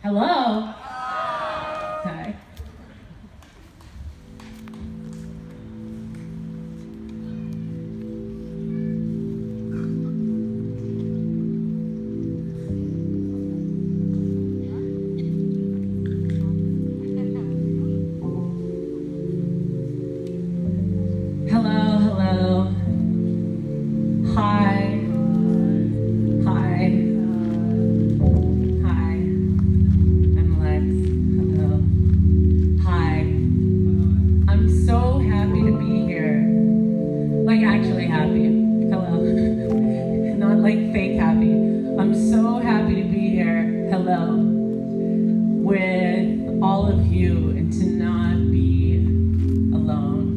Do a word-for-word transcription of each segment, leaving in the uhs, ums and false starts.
Hello? Hi. Hello, hello. Hi. Hi. Hi. I'm Lex. Hello. Hi. I'm so happy to be here. Like actually happy. Hello. Not like fake happy. I'm so happy to be here. Hello. With all of you and to not be alone.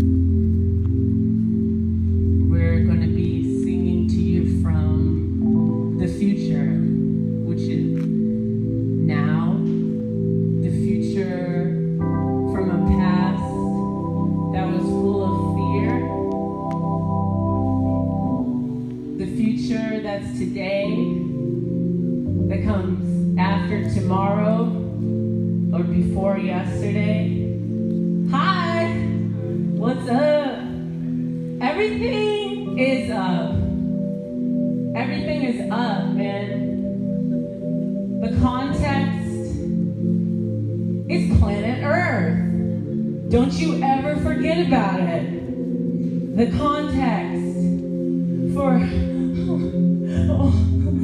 We're going to be singing to you from the future, which is now, the future from a past that was full of fear, the future that's today, that comes after tomorrow or before yesterday. Hi, what's up? Everything is up. Everything is up, man. The context is planet Earth. Don't you ever forget about it. The context for... Oh,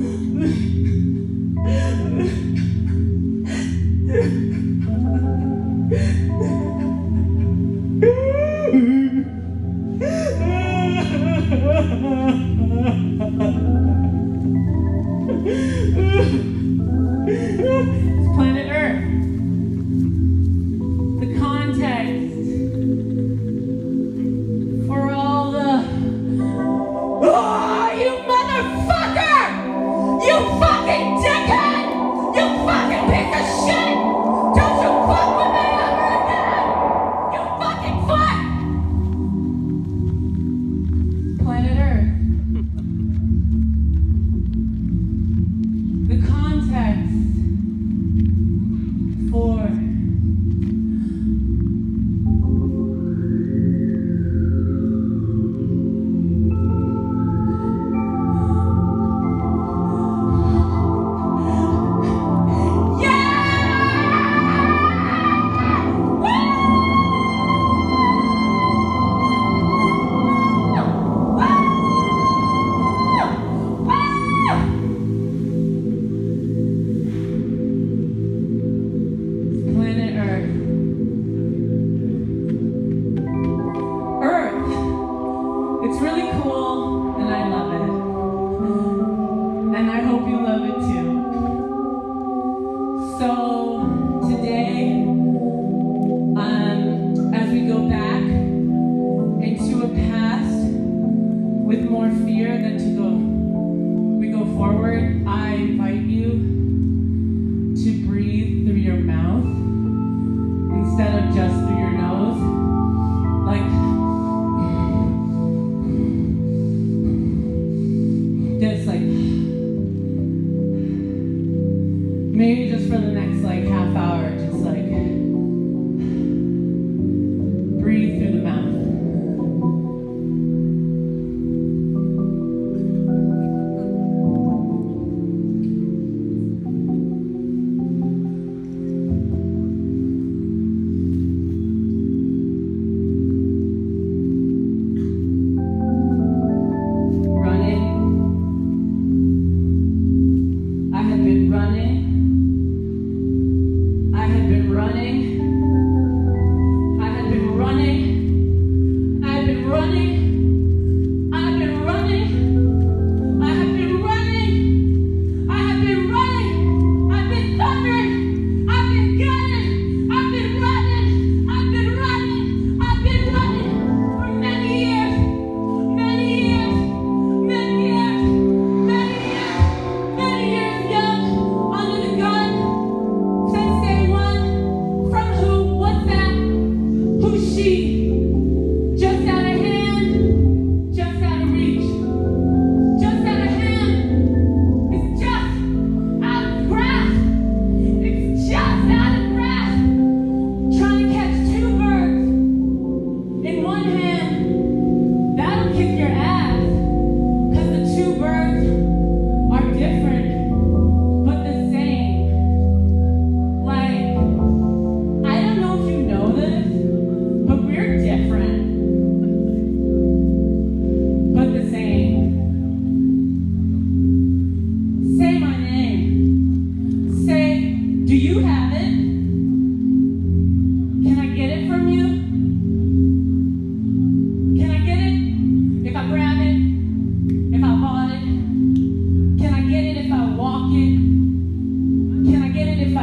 it's planet Earth. The context for all the... Oh, you motherfucker! You fucking dickhead! You fucking piece of shit! Don't you fuck with me ever again! You fucking fuck! Planet Earth. The context for it's really cool, and I love it. And I hope you love it too. So, today, um, as we go back into a past with more fear than to go, we go forward, I invite you to breathe through your mouth instead of just through your nose. Like, just like, maybe just for the next like half hour, just like, breathe through the mouth. Running. I had been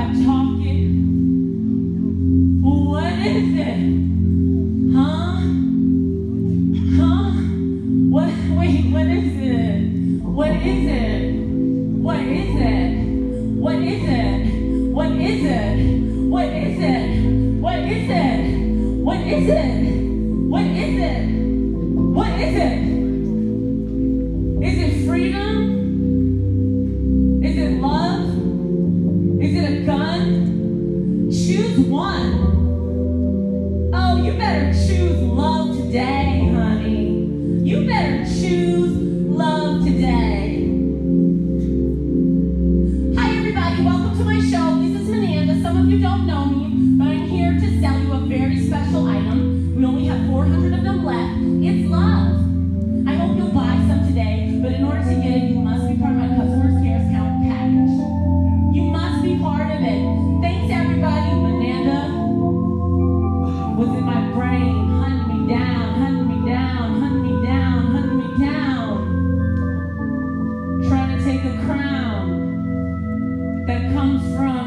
stop talking. What is it? Huh? Huh? What? Wait, what is it? What is it? What is it? What is it? What is it? What is it? What is it? What is it? What is it? What is it? Is it freedom? Is it love? Is it a gun? Choose one. Oh, you better choose love today, honey. You better choose love today. Hi, everybody. Welcome to my show. This is Mananda. Some of you don't know me, but I'm here to sell you a very special item. We only have four hundred of them left. It's love. I hope you'll buy some today, but in order to get it, you must be part of my customer care account package. You must be part of it. Thanks, everybody. Mananda was in my brain, hunting me down, hunting me down, hunting me down, hunting me down. Trying to take a crown that comes from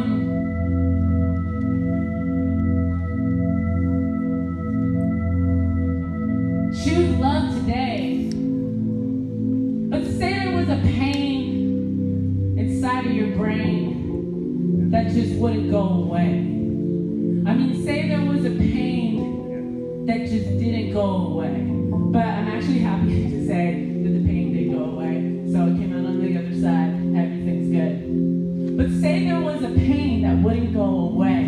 choose love today. But say there was a pain inside of your brain that just wouldn't go away. I mean, say there was a pain that just didn't go away. But I'm actually happy to say that the pain did go away. So it came out on the other side. Everything's good. But say there was a pain that wouldn't go away.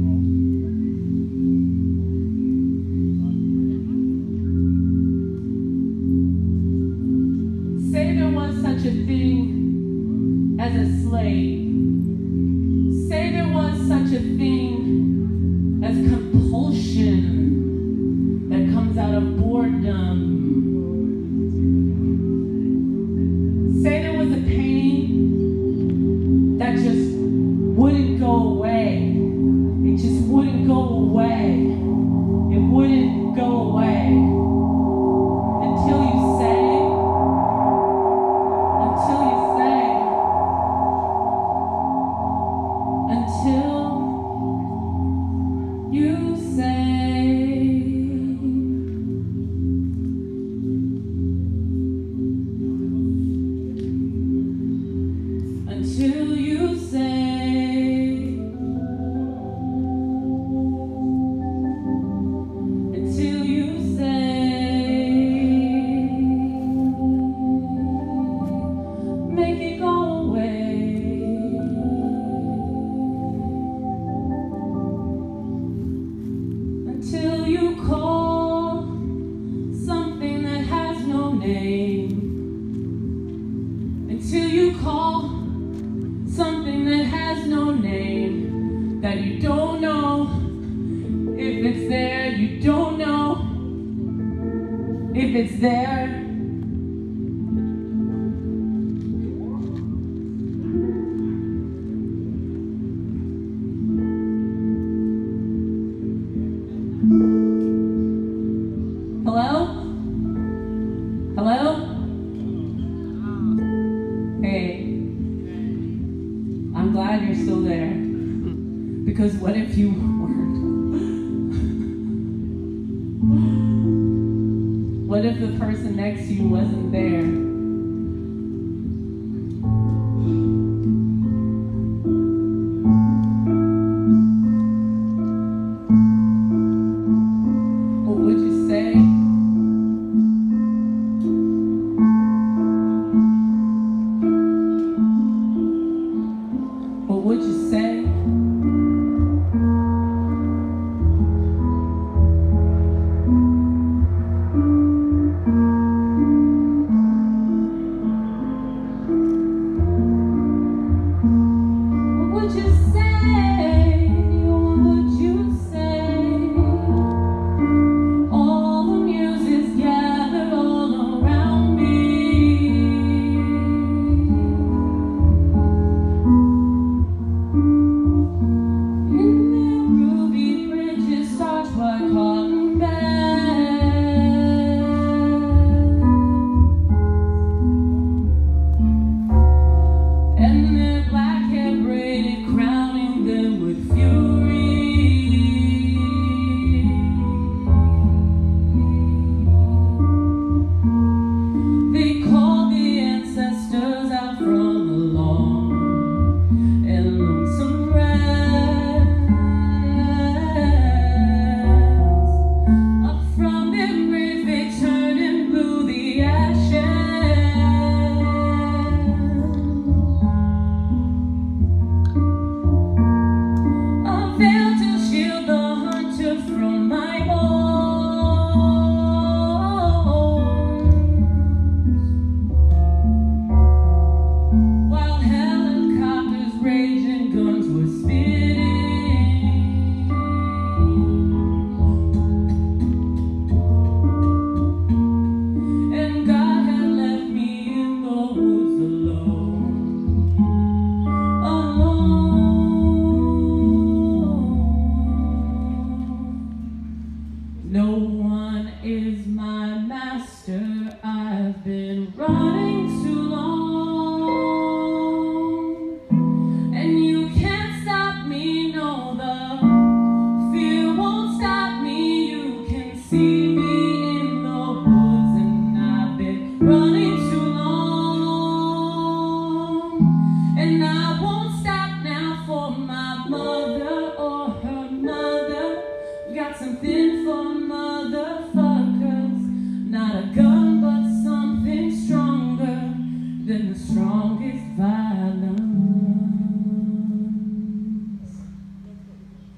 Say there was such a thing as a slave. Say there was such a thing as compulsion that comes out of boredom. Say there was a pain that just wouldn't go away. It just wouldn't go away. It wouldn't go away until you say, until you say, until you say, until you say, until you say, make it go away. Until you call something that has no name. Until you call something that has no name, that you don't know if it's there, you don't know if it's there. Hello? Hello? Hey. I'm glad you're still there. Because what if you weren't? What if the person next to you wasn't there? What would you say? What would you say? What would you say? What would you say? All the music's gathered all around me. In their ruby bridges starch white cotton bed. And their black hair braided crowning them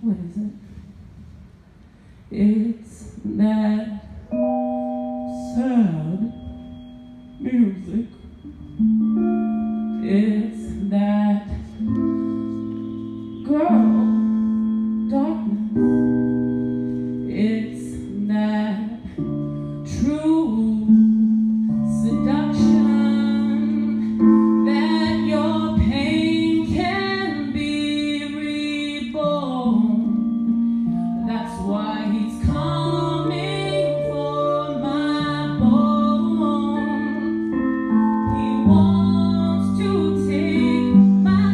What is it? It's that sad music. It's that girl darkness. It's that true seduction that your pain can be reborn. That's why he's coming for my bone. He wants to take my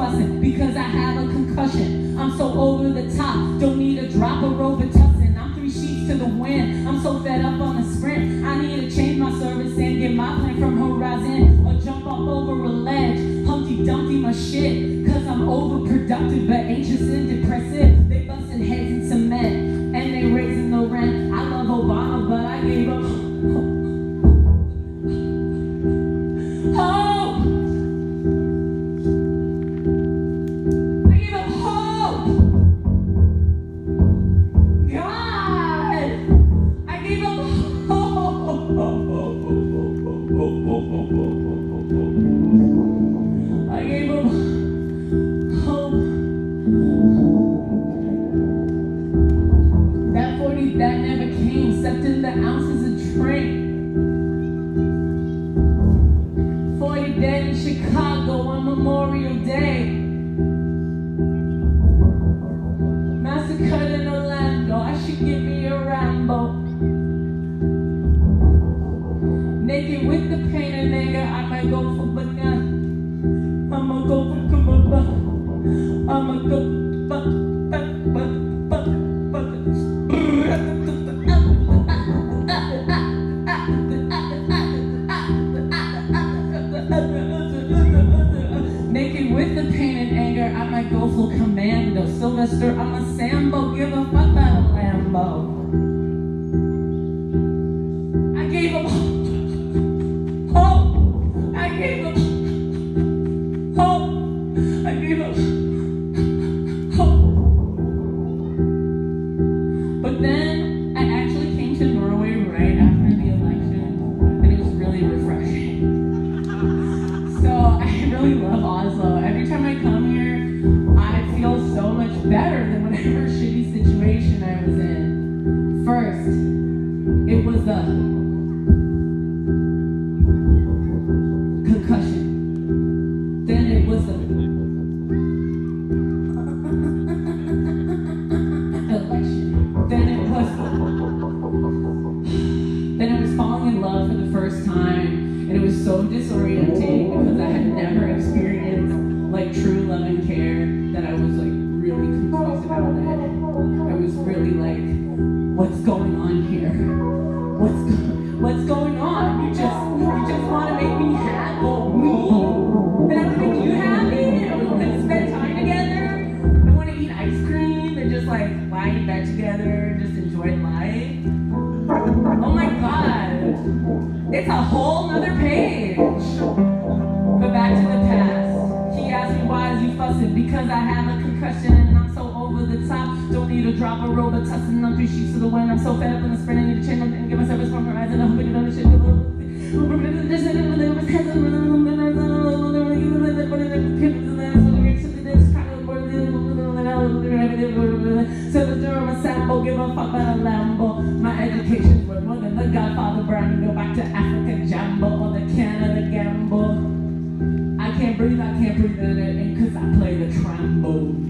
because I have a concussion. I'm so over the top, don't need a drop of Robitussin. I'm three win. I'm so fed up on the sprint. I need to change my service and get my plan from Horizon, or jump up over a ledge. Humpty Dumpty my shit, cause I'm overproductive but anxious and depressive. They busting heads in cement and they raising the rent. I love Obama, but I gave up hope. I gave up hope. God, I gave up hope. I gave up hope. That forty that never came, except in the ounces of train. forty dead in Chicago on Memorial Day. Massacred in Orlando, I should give me a Rambo. Naked with the pain and anger, I might go for banana. I'ma go for kababa. I'ma go but but but but but naked with the pain and anger, I might go full commando. Sylvester, I'm a Sambo, give a fuck about a Lambo. I gave up hope. I gave up hope. I gave up hope. But then I actually came to Norway right after the election, and it was really refreshing. So I really love Oslo. Every time I come here, I feel so much better than whatever shitty situation I was in. First, it was a concussion. Then it was a election. Then it was then I was falling in love for the first time, and it was so disorienting because I had never experienced like true love and care that I was like really confused about it. I was really like, what's going on here? What's go what's going on? You just you just want to make me happy, me, and I want to make you happy, and we want to spend time together. I want to eat ice cream and just like lie in bed together and just enjoy life. Oh my God, it's a whole nother page. But back to the past. He asked me, why is you fussing? Because I have a concussion and I'm so over the top. Don't need a drop of Robitussin on three sheets of the wind. I'm so fed up in the sprint. I need to change up and give myself a from horizon. I hope I can understand. So the Durham Sambo, give a fuck about a Lambo. My education's worth more than the Godfather brand. Go back to Africa Jambo or the Canada Gamble. I can't breathe, I can't breathe in it, and cause I play the trombone.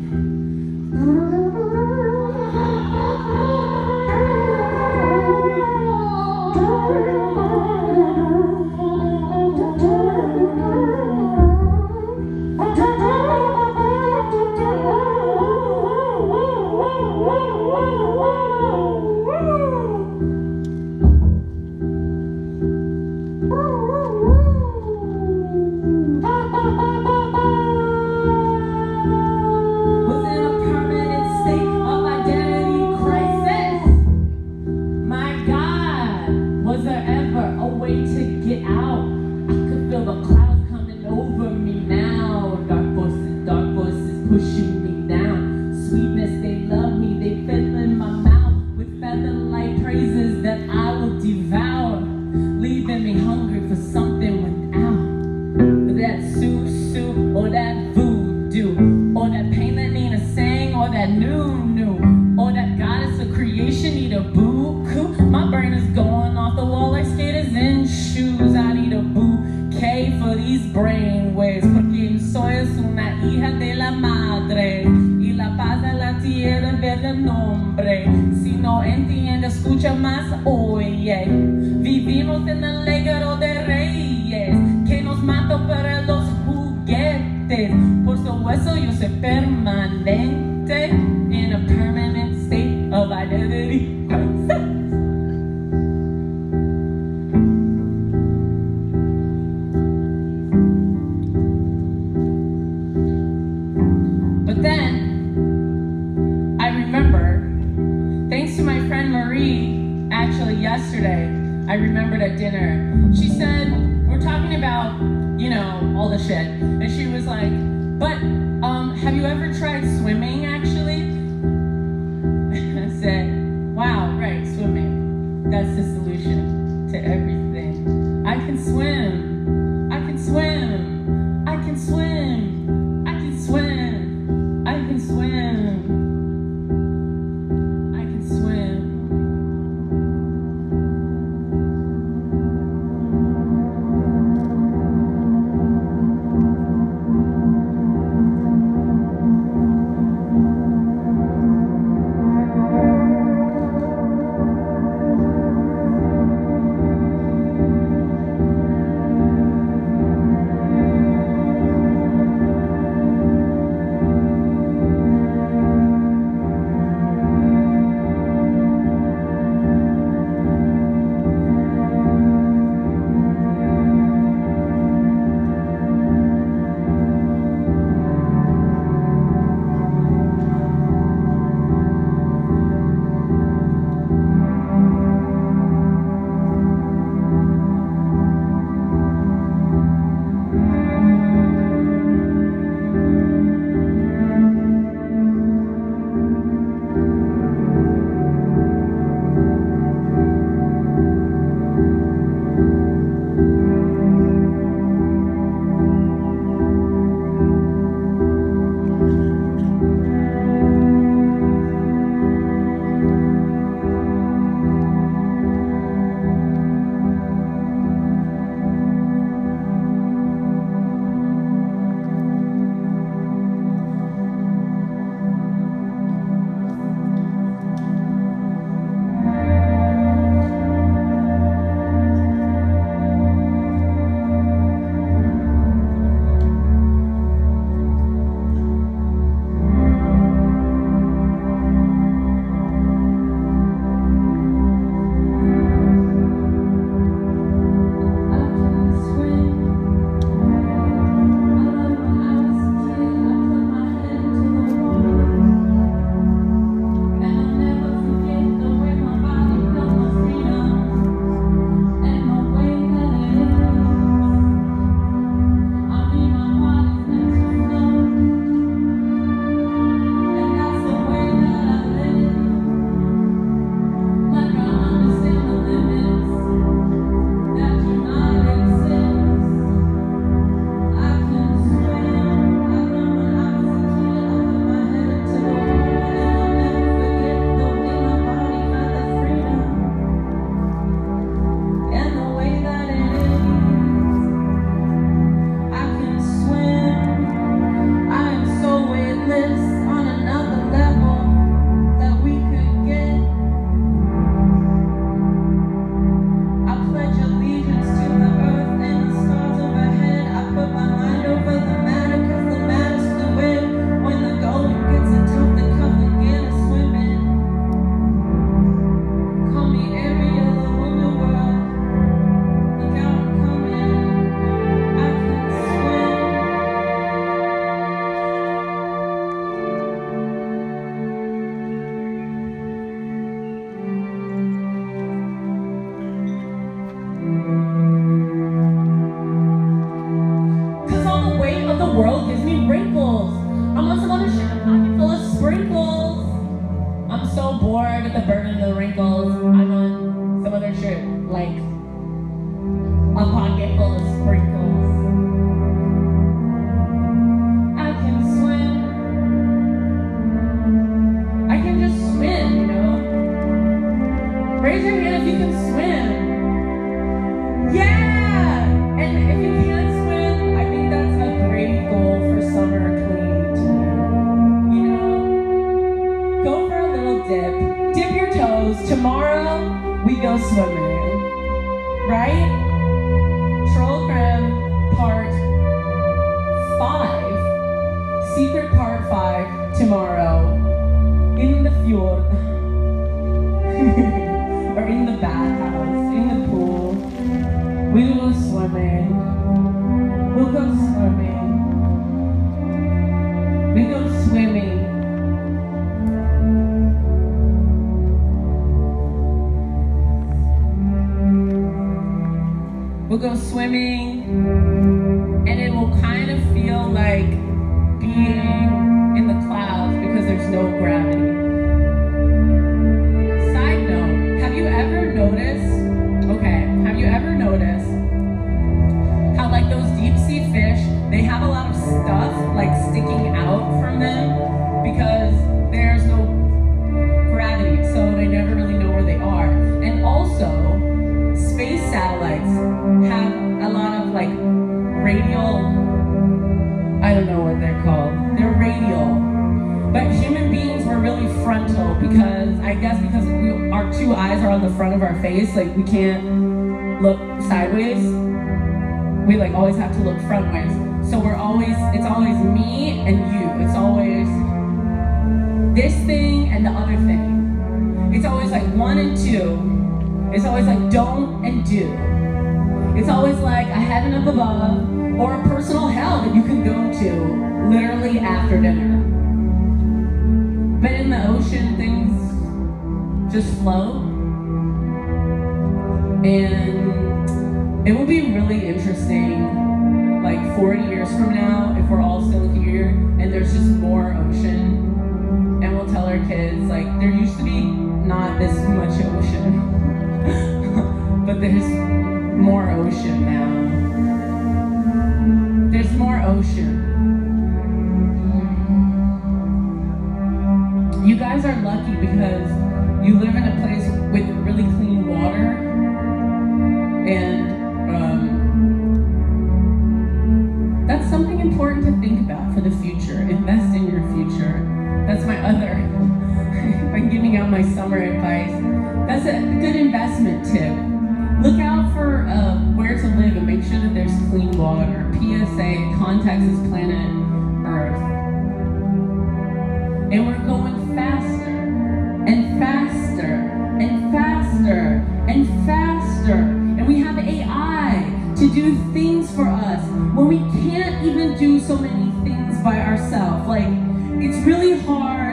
Pushing me down, sweetness, they love me, they fill in my mouth with feather-like praises that I will devour, leaving me hungry for something without that sue-sue or that voodoo, or that pain that Nina sang, or that new-new, or that goddess of creation need a boo-coo. My brain is going off the wall like skaters in shoes. I need a bouquet for these brain waves, porque soy es una hija de la madre y la paz de la tierra ver el nombre. Si no entiende, escucha más, oye. Vivimos en el legado de reyes que nos mató para los juguetes. Por su hueso yo soy permanente in a permanent state of identity crisis. friend Marie, actually yesterday, I remembered at dinner, she said, we're talking about, you know, all the shit. And she was like, but um, have you ever tried swimming, actually? I said, wow, right, swimming. That's the solution to everything. I can swim. I can swim. I can swim. I can swim. I can swim. I can swim. go swimming, and it will kind of feel like being in the clouds because there's no gravity. Side note, have you ever noticed, okay, have you ever noticed how like those deep sea fish, they have a lot of stuff like sticking out from them because there's no gravity, so they never really know where they are. And also, space satellites have a lot of like radial, I don't know what they're called, they're radial. But human beings were really frontal because, I guess because we, our two eyes are on the front of our face, like we can't look sideways. We like always have to look frontways. So we're always, it's always me and you. It's always this thing and the other thing. It's always like one and two. It's always like don't and do. It's always like a heaven up above or a personal hell that you can go to literally after dinner. But in the ocean, things just flow. And it will be really interesting, like forty years from now, if we're all still here and there's just more ocean. And we'll tell our kids, like, there used to be not this much ocean, but there's more ocean now. There's more ocean. You guys are lucky because you live in a place with really clean water, and um, that's something important to think about for the future. Invest in your future. That's my other, if I'm giving out my summer advice, that's a good investment tip. Look out for uh, where to live and make sure that there's clean water. P S A, contacts this planet Earth. And we're going faster, and faster, and faster, and faster. And we have A I to do things for us when we can't even do so many things by ourselves. Like, it's really hard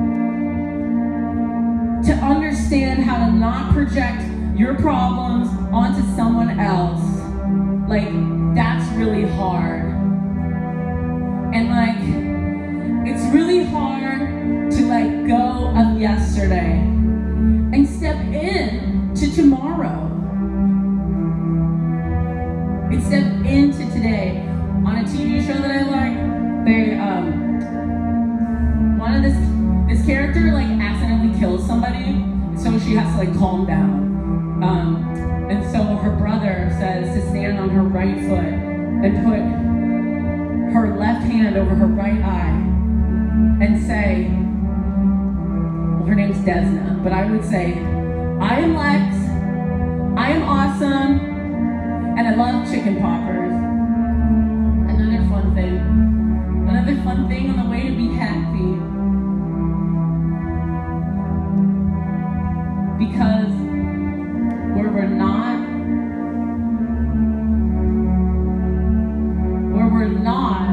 to understand how to not project your problems onto someone else. Like, that's really hard. And like, it's really hard to like go of yesterday and step in to tomorrow. And step into today. On a T V show that I like, they, um, one of this, this character like accidentally kills somebody, so she has to like calm down. Um, and so her brother says to stand on her right foot and put her left hand over her right eye and say, well, her name's Desna, but I would say, I am Lex, I am awesome, and I love chicken poppers. Another fun thing, another fun thing on the way to be happy. Because where we're not, where we're not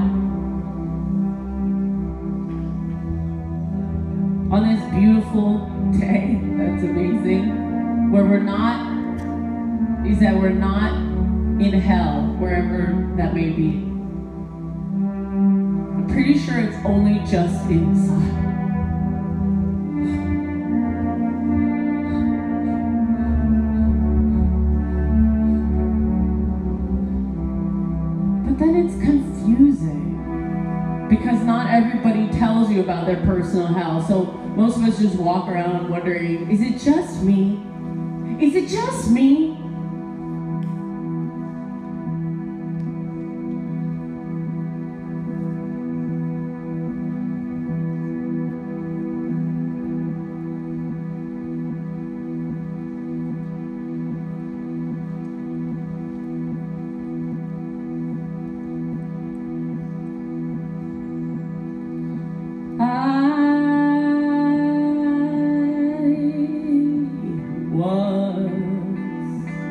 on this beautiful day, that's amazing, where we're not, is that we're not in hell, wherever that may be. I'm pretty sure it's only just inside. But then it's confusing because not everybody tells you about their personal hell. So most of us just walk around wondering, is it just me? Is it just me? I was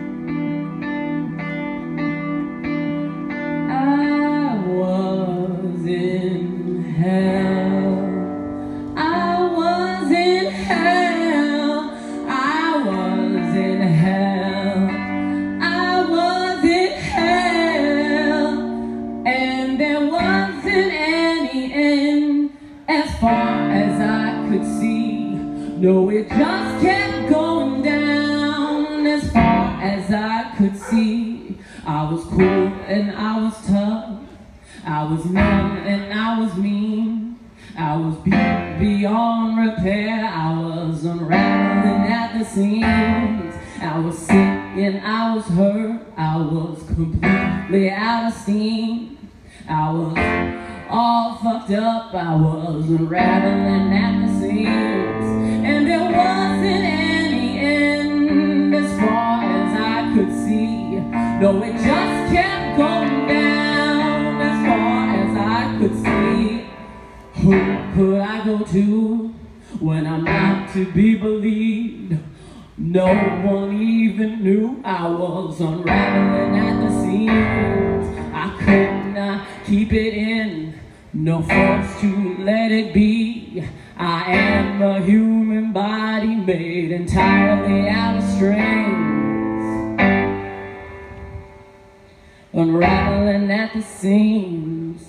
kept going down as far as I could see. I was cool and I was tough. I was numb and I was mean. I was beat beyond repair. I was unraveling at the seams. I was sick and I was hurt. I was completely out of steam. I was all fucked up. I was unraveling at the seams. And there wasn't any end as far as I could see. No, it just kept going down as far as I could see. Who could I go to when I'm not to be believed? No one even knew I was unraveling at the seams. I could not keep it in, no force to let it be. I am a human body made entirely out of strings, unraveling at the seams.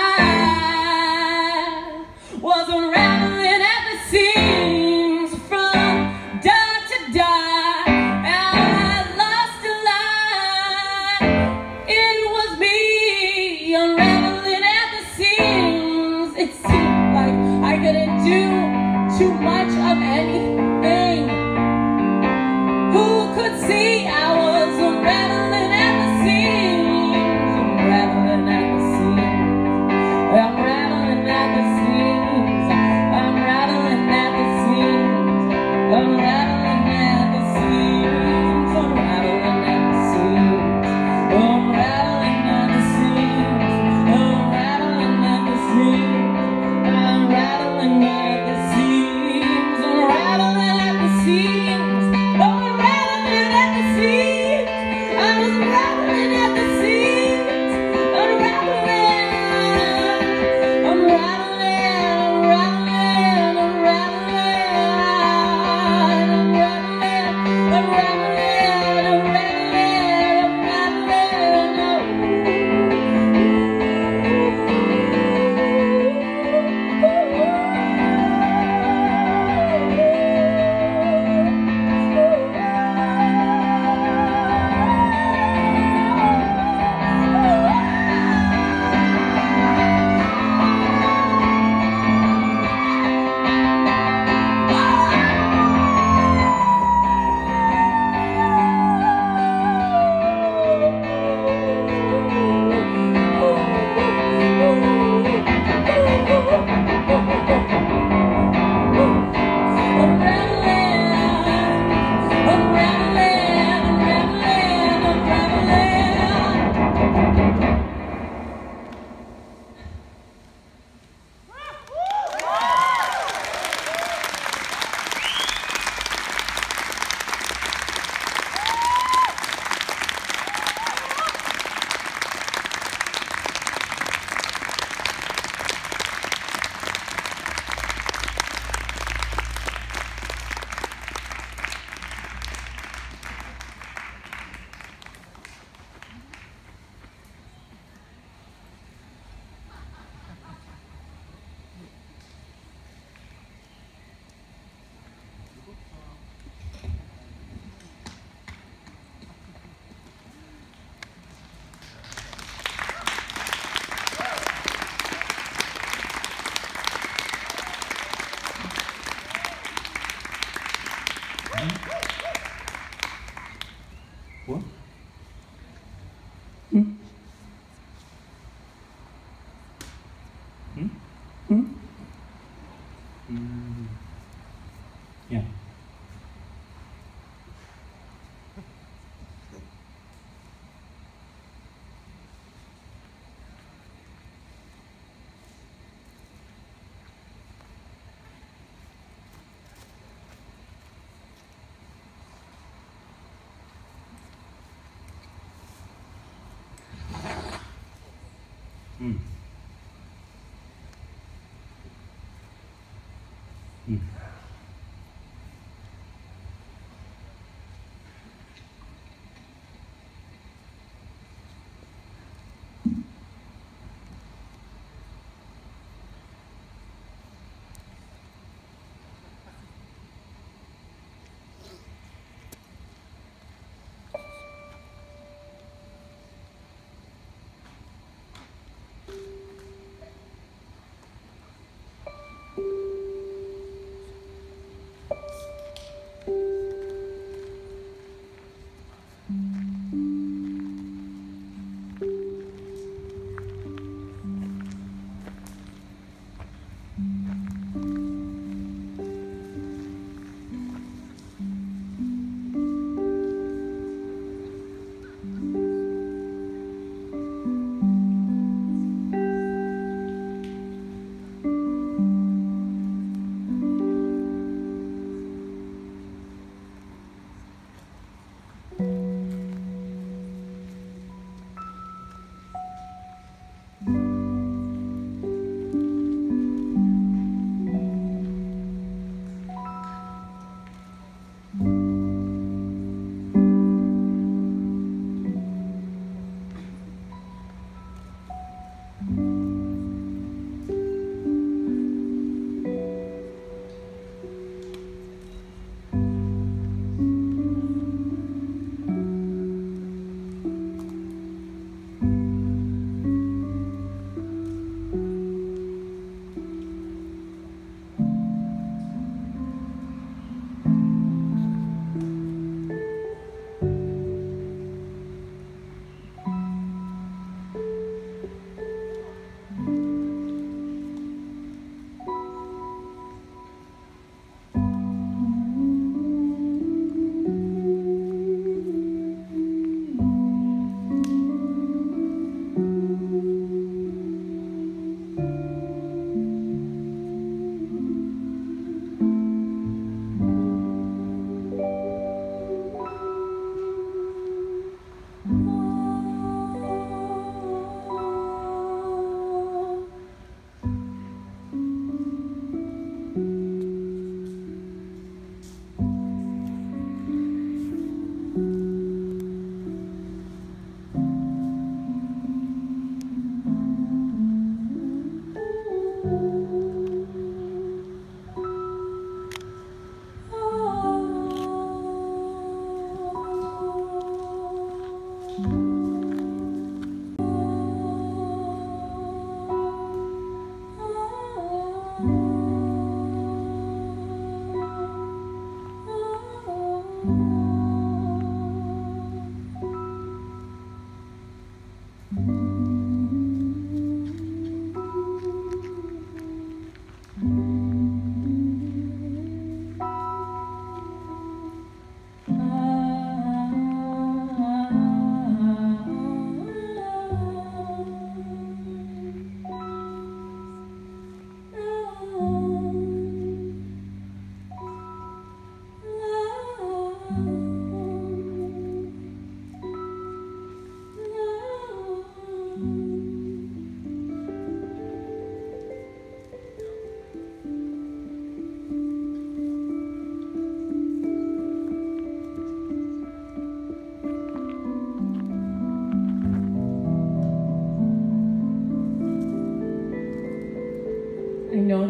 I was unraveling at the seams from dawn to dawn. I lost a line. It was me unraveling at the seams. It seemed like I couldn't do too much of anything. Who could see I was unraveling at the seams? Unraveling at the seams. Unraveling at the seams. Unraveling at the seams. Unraveling at the seams. Unraveling at the seams. Unraveling at the seams. Unraveling at the seams. Unraveling at the seams. Unraveling at the seams. Unraveling at the seams. I was unraveling at the seams. Unraveling. Unraveling. Unraveling. Unraveling. Unraveling. What? Hmm? Hmm? Hmm? Mm. Yeah.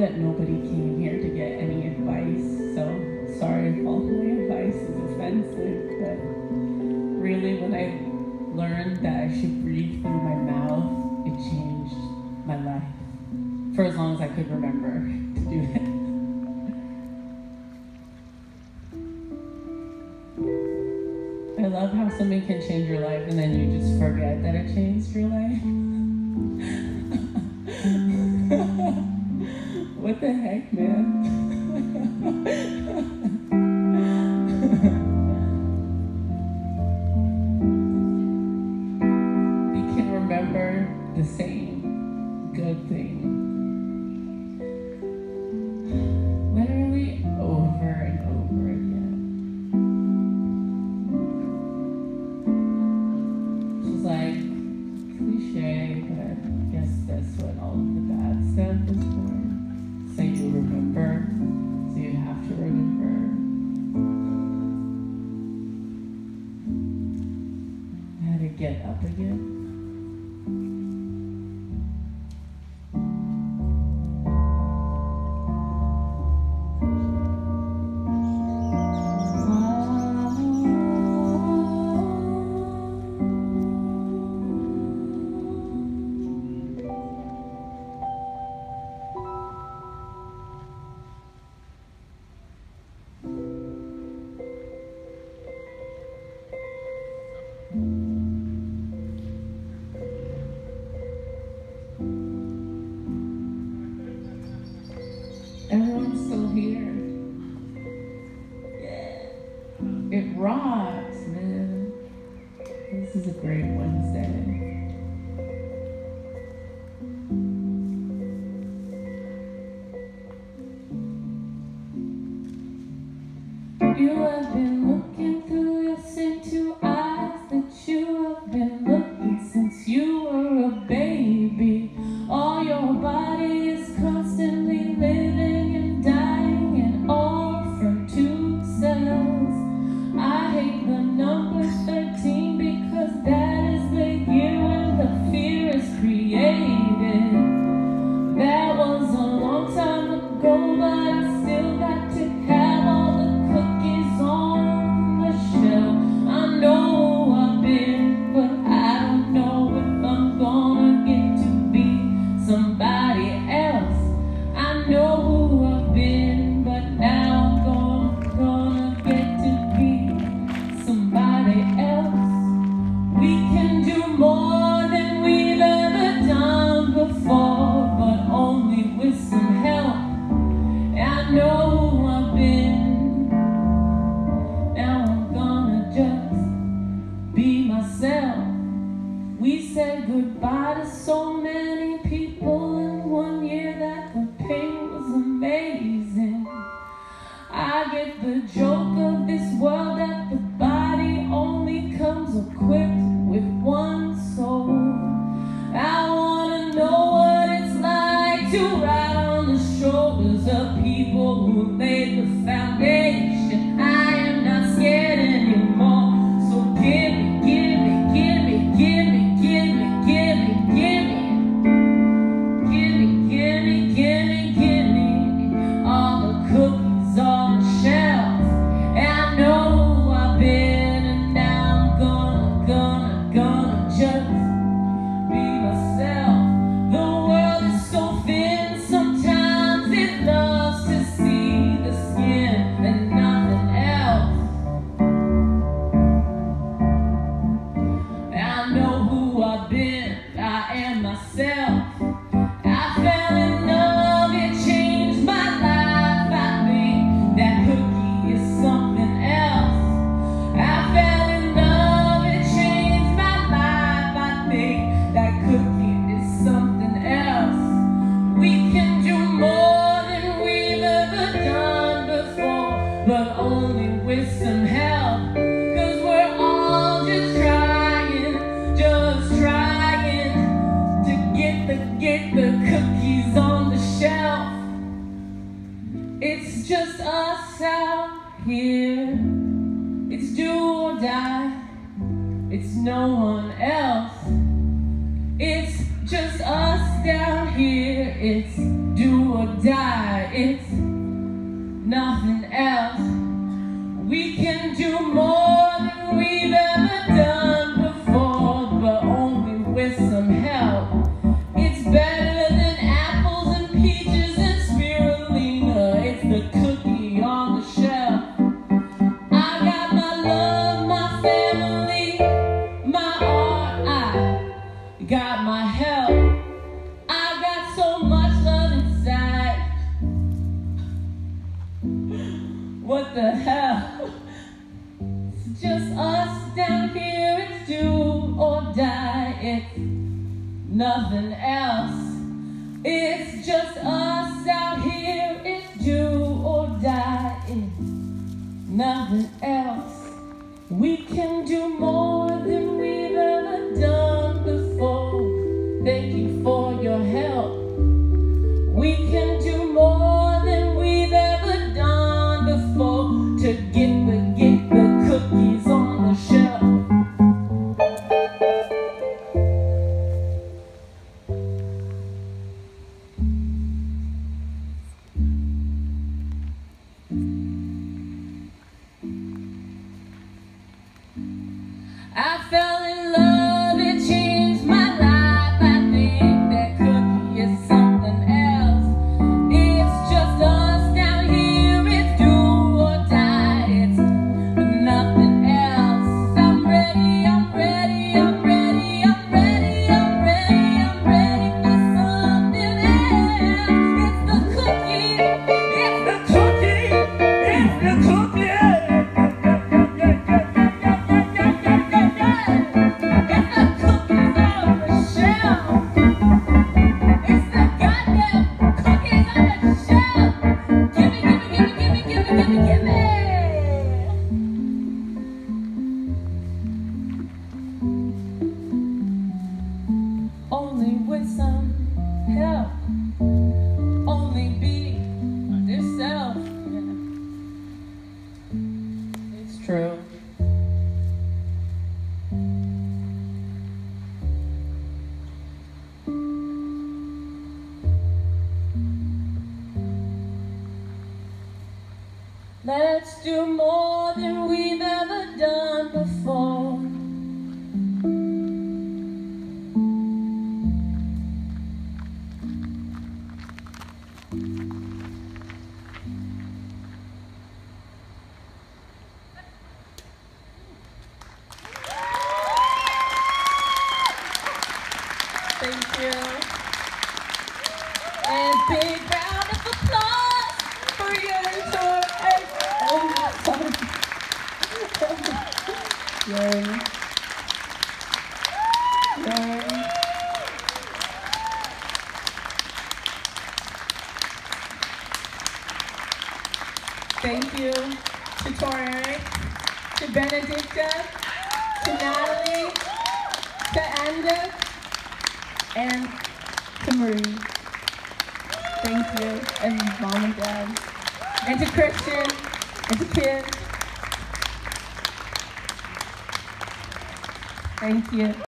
that nobody came here to get any advice, so sorry if all my advice is offensive, but really when I learned that I should breathe through my mouth, it changed my life for as long as I could remember to do it. I love how something can change your life and then you just forget that it changed your life. What the heck, man? We can remember the same good thing literally over and over again. Which is like cliche, but I guess that's what all of the bad stuff is for. So you remember, so you have to remember. How to get up again. Everyone's still here. Yeah. It rocks, man. This is a great Wednesday. You have been looking through your same two eyes that you have been looking since you were a baby. All your body is constantly living and dying and all from two cells. I hate the number thirteen because that is the year when the fear is created. That was a long time ago, but I still got to have all the cookies on the shelf. I know who I've been, but I don't know if I'm gonna get to be somebody else. I know who I've been, but now I'm gonna, gonna get to be somebody else. We can do more than we've ever done before, but only with some help. I know who I've been. Now I'm gonna just be myself. We said goodbye to so many people in one year that the pain was amazing. I get the joke of this world that the body only comes equipped with one soul. I wanna know what it's like to ride on the shoulders of people who laid the foundation. I am not scared anymore, so give me, give me, give me, give me, give me, give me, give me, give me, give me, give me, give me all the cookies on the shelf. And I know who I've been, and now I'm gonna, gonna, gonna just be myself. The world is so thin, sometimes it loves to see the skin and nothing else. I know who I've been, I am myself. I fell in love, it changed my life. I think that cookie is something else. I fell in love, it changed my life. I think that cookie is something else. We can do more than we've ever done before, but only with some help. Cause we're all just trying, just trying to get the, get the cookies on the shelf. It's just us out here. It's do or die. It's no one else. It's just us down here. It's do or die. It's nothing else. We can do more than we've ever done before, but only with some help. It's better than apples and peaches and spirulina. It's the cookie on the shelf. I got my love, my family, my art, I got my help. I got so much love inside. What the hell? It's just us down here, it's do or die. It's nothing else. It's just us out here, it's do or die. It's nothing else. We can do more than we've ever done before. Thank you for your help. We can do more than we've ever done before to get the, get the cookies on the shelf. I fell in love, it changed my life. I think that cookie is something else. It's just us down here, it's do or die. It's nothing else. I'm ready, I'm ready, I'm ready, I'm ready, I'm ready, I'm ready for something else. It's the cookie, it's the cookie, it's the cookie. Only with some help, only be yourself. It's true. Let's do more than we've ever done before. Thank you. And a big round of applause for your tour. Oh, sorry. Yay. Yay. Thank you to Tor Eric, to Benedicta, to Natalie, to Anda, and to Marie. Thank you, and Mom and Dad, and to Christian, and to Kid. Thank you.